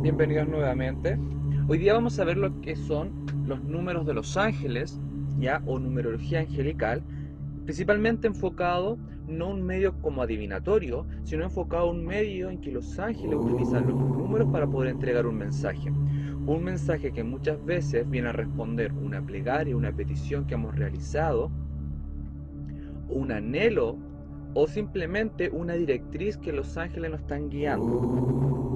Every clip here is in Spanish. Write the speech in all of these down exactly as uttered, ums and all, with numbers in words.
Bienvenidos nuevamente. Hoy día vamos a ver lo que son los números de los ángeles, ya, o numerología angelical, principalmente enfocado no a un medio como adivinatorio, sino enfocado a un medio en que los ángeles utilizan los números para poder entregar un mensaje. Un mensaje que muchas veces viene a responder una plegaria, una petición que hemos realizado, un anhelo o simplemente una directriz que los ángeles nos están guiando.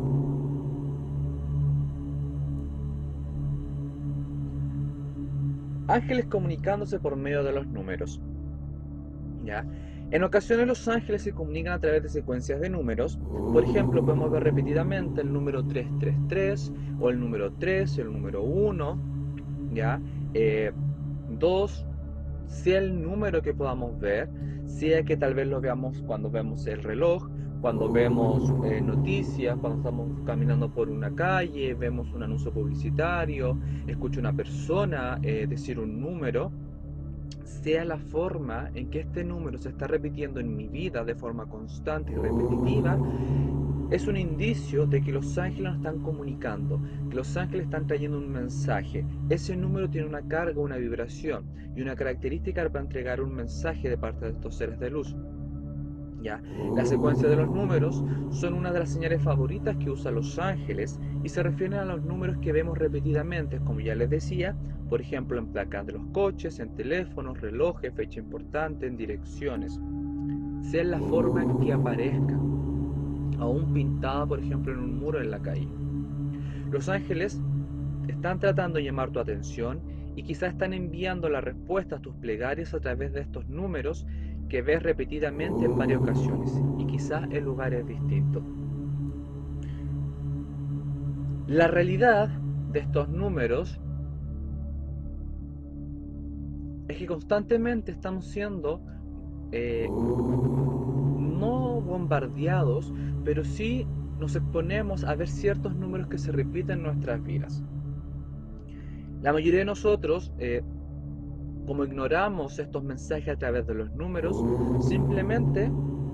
Ángeles comunicándose por medio de los números. ¿Ya? En ocasiones los ángeles se comunican a través de secuencias de números. Por ejemplo, podemos ver repetidamente el número trescientos treinta y tres o el número tres, el número uno, ¿ya? Eh, dos, sea el número que podamos ver, sea que tal vez lo veamos cuando vemos el reloj, cuando vemos eh, noticias, cuando estamos caminando por una calle, vemos un anuncio publicitario, escucho a una persona eh, decir un número, sea la forma en que este número se está repitiendo en mi vida de forma constante y repetitiva, es un indicio de que los ángeles nos están comunicando, que los ángeles están trayendo un mensaje. Ese número tiene una carga, una vibración y una característica para entregar un mensaje de parte de estos seres de luz. ¿Ya? La secuencia de los números son una de las señales favoritas que usan los ángeles y se refieren a los números que vemos repetidamente, como ya les decía, por ejemplo en placas de los coches, en teléfonos, relojes, fecha importante, en direcciones, sea en la forma en que aparezca, aún pintada por ejemplo en un muro en la calle. Los ángeles están tratando de llamar tu atención y quizás están enviando la respuesta a tus plegarias a través de estos números que ves repetidamente en varias ocasiones y quizás en lugares distintos. La realidad de estos números es que constantemente estamos siendo eh, no bombardeados, pero sí nos exponemos a ver ciertos números que se repiten en nuestras vidas. La mayoría de nosotros, eh, como ignoramos estos mensajes a través de los números, simplemente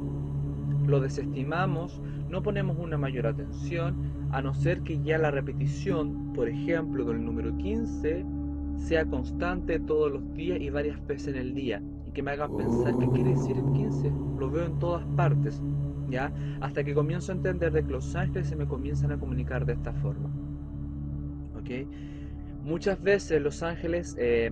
lo desestimamos, no ponemos una mayor atención, a no ser que ya la repetición, por ejemplo, del número quince, sea constante todos los días y varias veces en el día, y que me hagan pensar qué quiere decir el quince, lo veo en todas partes, ¿ya? Hasta que comienzo a entender de que los ángeles se me comienzan a comunicar de esta forma, ¿ok? Muchas veces los ángeles eh,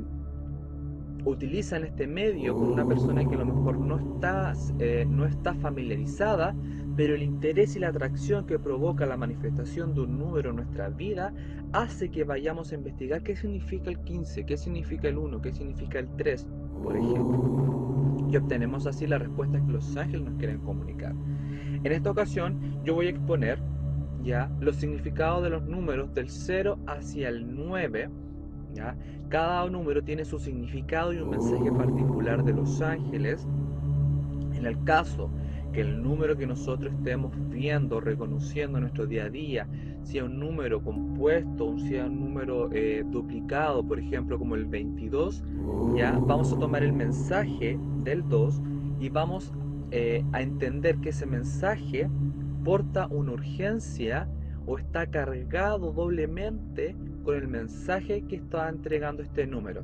utilizan este medio con una persona que a lo mejor no está, eh, no está familiarizada, pero el interés y la atracción que provoca la manifestación de un número en nuestra vida hace que vayamos a investigar qué significa el quince, qué significa el uno, qué significa el tres, por ejemplo. Y obtenemos así la respuesta que los ángeles nos quieren comunicar. En esta ocasión yo voy a exponer ya los significados de los números del cero hacia el nueve. ¿Ya? Cada número tiene su significado y un mensaje particular de los ángeles. En el caso que el número que nosotros estemos viendo, reconociendo en nuestro día a día, sea un número compuesto, sea un número eh, duplicado, por ejemplo como el veintidós, ¿ya? Vamos a tomar el mensaje del dos y vamos eh, a entender que ese mensaje porta una urgencia o está cargado doblemente con el mensaje que está entregando este número.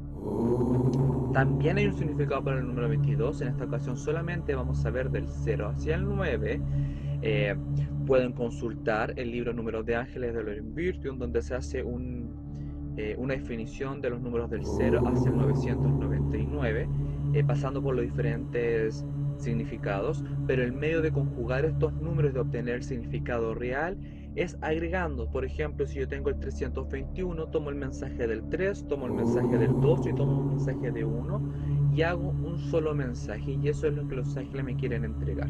También hay un significado para el número veintidós. En esta ocasión solamente vamos a ver del cero hacia el nueve. Eh, pueden consultar el libro Números de Ángeles de Loren Virtue, donde se hace un, eh, una definición de los números del cero hacia el novecientos noventa y nueve, eh, pasando por los diferentes significados, pero el medio de conjugar estos números y de obtener el significado real es agregando. Por ejemplo, si yo tengo el trescientos veintiuno, tomo el mensaje del tres, tomo el mensaje del dos y tomo un mensaje de uno y hago un solo mensaje, y eso es lo que los ángeles me quieren entregar.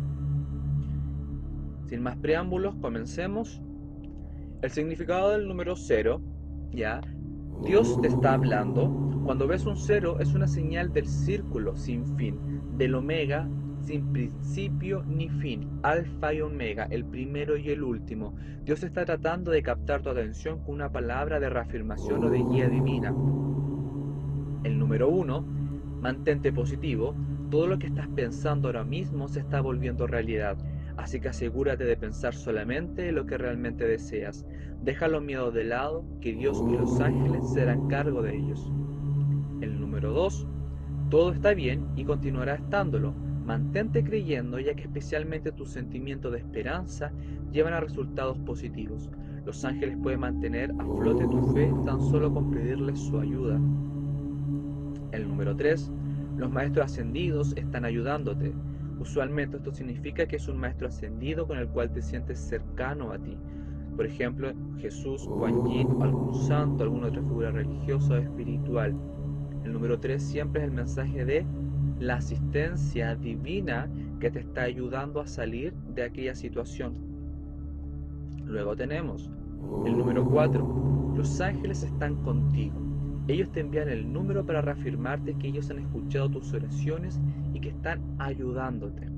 Sin más preámbulos, comencemos. El significado del número cero, ¿ya? Dios te está hablando. Cuando ves un cero es una señal del círculo sin fin, del omega sin principio ni fin, alfa y omega, el primero y el último. Dios está tratando de captar tu atención con una palabra de reafirmación o de guía divina. El número uno, mantente positivo. Todo lo que estás pensando ahora mismo se está volviendo realidad. Así que asegúrate de pensar solamente en lo que realmente deseas. Deja los miedos de lado, que Dios y los ángeles se harán cargo de ellos. El número dos. Todo está bien y continuará estándolo. Mantente creyendo, ya que especialmente tus sentimientos de esperanza llevan a resultados positivos. Los ángeles pueden mantener a flote tu fe tan solo con pedirles su ayuda. El número tres. Los maestros ascendidos están ayudándote. Usualmente esto significa que es un maestro ascendido con el cual te sientes cercano a ti. Por ejemplo, Jesús, Kuan Yin, algún santo, alguna otra figura religiosa o espiritual. El número tres siempre es el mensaje de la asistencia divina que te está ayudando a salir de aquella situación. Luego tenemos el número cuatro. Los ángeles están contigo. Ellos te envían el número para reafirmarte que ellos han escuchado tus oraciones y que están ayudándote.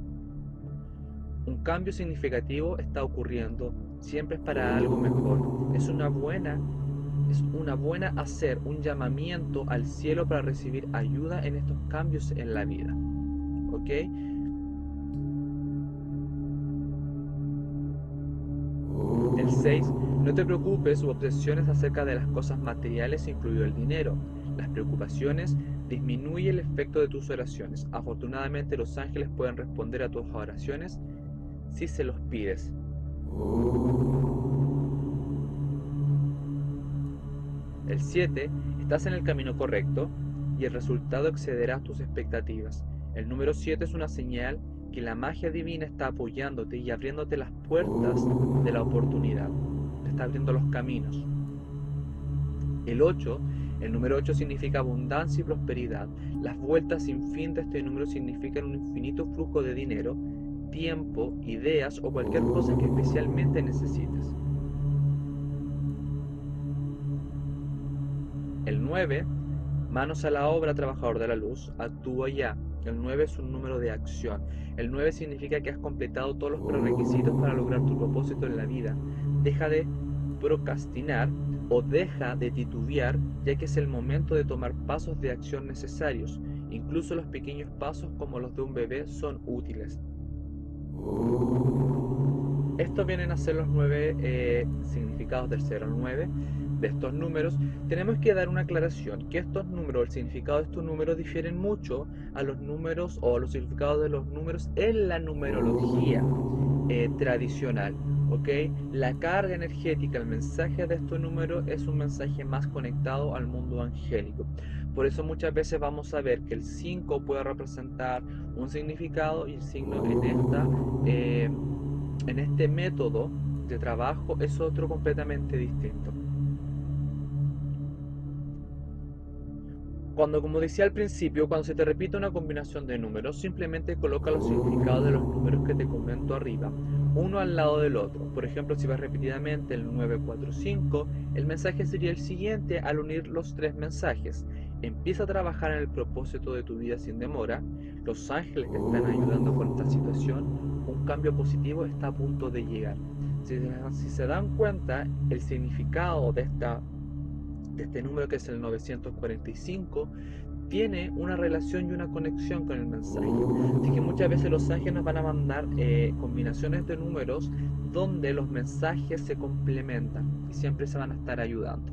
Un cambio significativo está ocurriendo. Siempre es para algo mejor. Es una buena Es una buena hacer un llamamiento al cielo para recibir ayuda en estos cambios en la vida. ¿Ok? El seis. No te preocupes u obsesiones acerca de las cosas materiales, incluido el dinero. Las preocupaciones disminuyen el efecto de tus oraciones. Afortunadamente los ángeles pueden responder a tus oraciones si se los pides. El siete. Estás en el camino correcto y el resultado excederá tus expectativas. El número siete es una señal que la magia divina está apoyándote y abriéndote las puertas de la oportunidad. Te está abriendo los caminos. El ocho. El número ocho significa abundancia y prosperidad. Las vueltas sin fin de este número significan un infinito flujo de dinero, tiempo, ideas o cualquier cosa que especialmente necesites. El nueve. Manos a la obra, trabajador de la luz, actúa ya. El nueve es un número de acción. El nueve significa que has completado todos los prerequisitos para lograr tu propósito en la vida. Deja de procrastinar o deja de titubear, ya que es el momento de tomar pasos de acción necesarios. Incluso los pequeños pasos como los de un bebé son útiles. Estos vienen a ser los nueve eh, significados del cero al nueve de estos números. Tenemos que dar una aclaración, que estos números, el significado de estos números difieren mucho a los números o a los significados de los números en la numerología eh, tradicional. ¿Okay? La carga energética, el mensaje de estos números es un mensaje más conectado al mundo angélico. Por eso muchas veces vamos a ver que el cinco puede representar un significado y el signo en, esta, eh, en este método de trabajo es otro completamente distinto. Cuando, como decía al principio, cuando se te repite una combinación de números, simplemente coloca los significados de los números que te comento arriba, uno al lado del otro. Por ejemplo, si vas repetidamente el nueve cuatro cinco, el mensaje sería el siguiente al unir los tres mensajes. Empieza a trabajar en el propósito de tu vida sin demora. Los ángeles te están ayudando con esta situación. Un cambio positivo está a punto de llegar. Si, si se dan cuenta, el significado de esta de este número, que es el novecientos cuarenta y cinco, tiene una relación y una conexión con el mensaje. Así que muchas veces los ángeles nos van a mandar eh, combinaciones de números donde los mensajes se complementan y siempre se van a estar ayudando.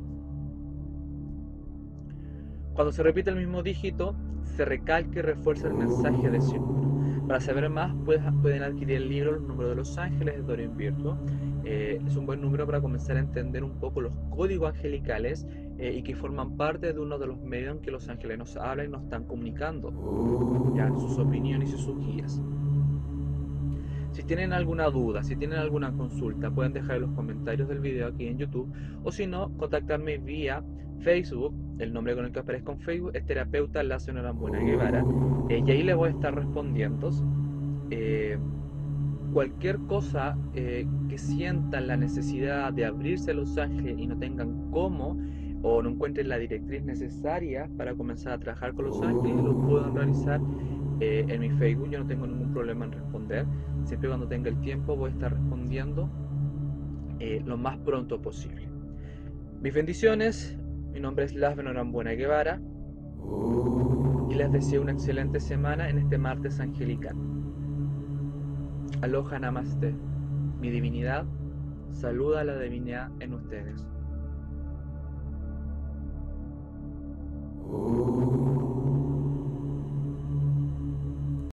Cuando se repite el mismo dígito, se recalca y refuerza el mensaje de ese número. Para saber más, pueden adquirir el libro Los números de los ángeles de Doreen Virtue. Eh, es un buen número para comenzar a entender un poco los códigos angelicales eh, y que forman parte de uno de los medios en que los ángeles nos hablan y nos están comunicando ya sus opiniones y sus guías. Si tienen alguna duda, si tienen alguna consulta, pueden dejar en los comentarios del video aquí en YouTube, o si no, contactarme vía Facebook. El nombre con el que aparezco en Facebook es Terapeuta Lazo Norambuena Guevara, eh, y ahí les voy a estar respondiendo. Eh, cualquier cosa eh, que sientan la necesidad de abrirse a los ángeles y no tengan cómo, o no encuentren la directriz necesaria para comenzar a trabajar con los ángeles, lo pueden realizar eh, en mi Facebook. Yo no tengo ningún problema en responder. Siempre cuando tenga el tiempo voy a estar respondiendo eh, lo más pronto posible. Mis bendiciones. Mi nombre es Lasven Norambuena Guevara y les deseo una excelente semana en este martes angelical. Aloha Namaste. Mi divinidad saluda a la divinidad en ustedes.